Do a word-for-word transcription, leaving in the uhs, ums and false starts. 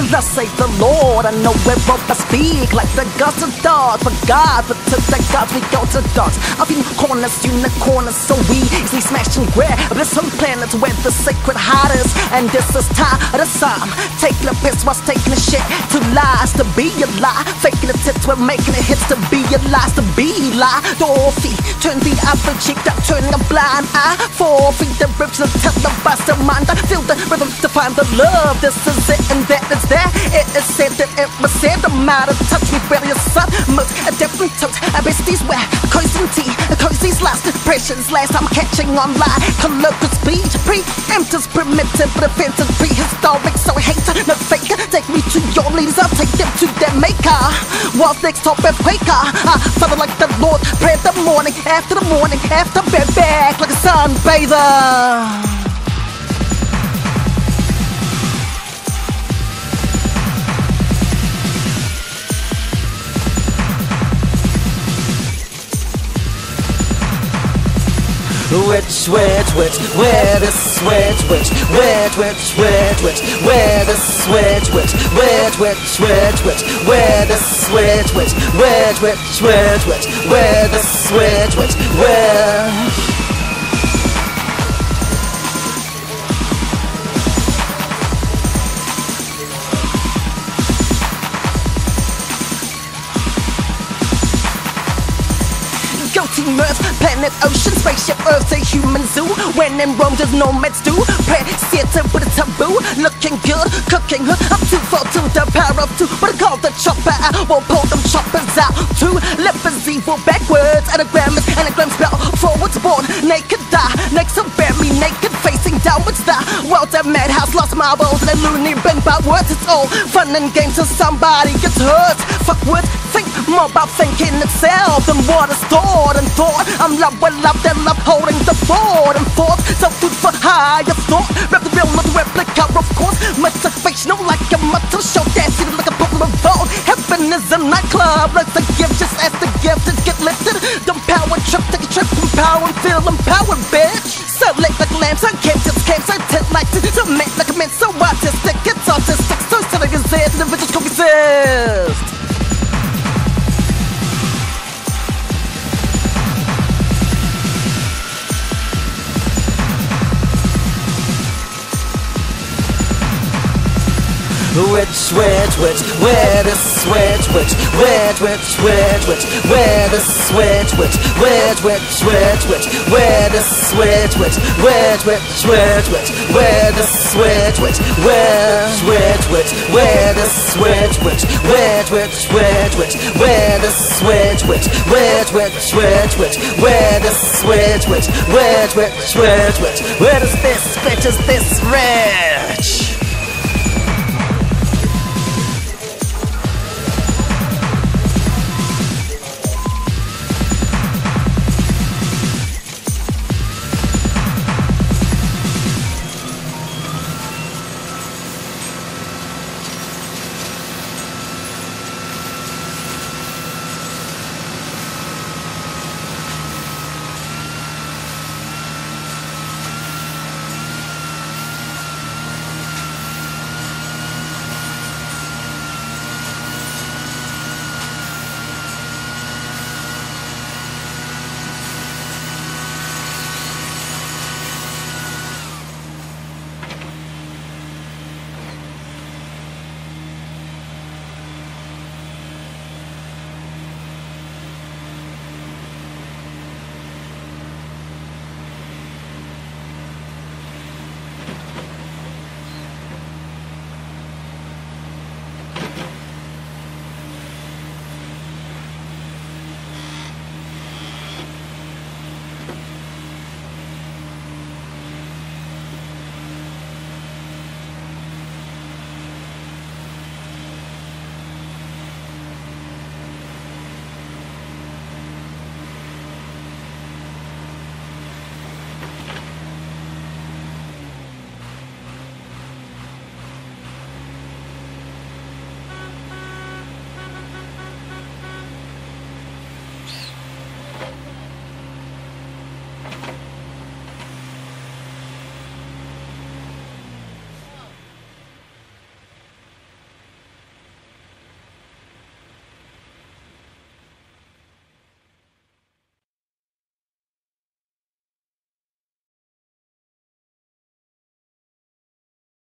Thus saith the Lord, I know whereof I speak, like the gods of dogs. For God, but to the gods we go to dogs. Of Unicornis, Unicornis, so we easily smash and grab this whole planet where the sacred heart is. And this is time of the psalm, taking a piss whilst taking a shit. Two lies to be a lie, faking the tits, we're making it hits to be a lies to be lie. Dorothy, turn the other cheek, not turning a blind eye. Four feet the ribs and televised the mind. I feel the rhythm to find the love. This is it and that is that. It is said that it was said. The matter touch me barely a sun. Much a different totes. I besties where cosies tea, cosies last. Precious last I'm catching online. Colloquial speech, pre-emptive, primitive, but offensive, prehistoric. So I hate no faker. Take me to your leaders, I'll take them to their maker. Walls next top and quaker. I follow like the Lord. Pray the morning, after the morning, after bed back like a sunbather. Which, which, which, where the switch, which, which, which, which, which, where the switch, which, which, which, which, which, where the switch, which, which, which, which, which, where the switch, which, where. Earth, planet, ocean, spaceship, earth, a human zoo. When in Rome, there's nomads do. Prehistoric with a taboo. Looking good, cooking hood. I'm two for two, the power of two. But I call the chopper, I will pull them choppers out. Two lepers, evil backwards. Anagrams, anagrams, spell forwards, born naked, die. Next to bear me naked, facing downwards. The world's a madhouse, lost marbles, and a loony bang about words. It's all fun and games till somebody gets hurt. Fuck words, think more about thinking itself than what is stored and thought. I'm love with love, then love holding the board and forth. So food for higher thought. Rap the real, not the replica, of course. Motivational like a muscle show. Dancing like a Pokemon vault. Heaven is a nightclub, like the gift, just ask the gift to get lifted. Don't power trip, take a trip from power and feel empowered, bitch. So lit like lamps, I can't just camps, I tent like to to make like a man so autistic. It's autistic, so silly exist, individuals coexist. Which, which, which, where the switch, which, which, which, which, which, where the switch, which, which, which, which, which, where the switch, which, which, which, which, which, where the switch, which, where, which, which, where the switch, which, which, which, which, which, where the switch, which, which, which, which, which, where the switch, which, which, which, which, which, where does this, bitch, is this red?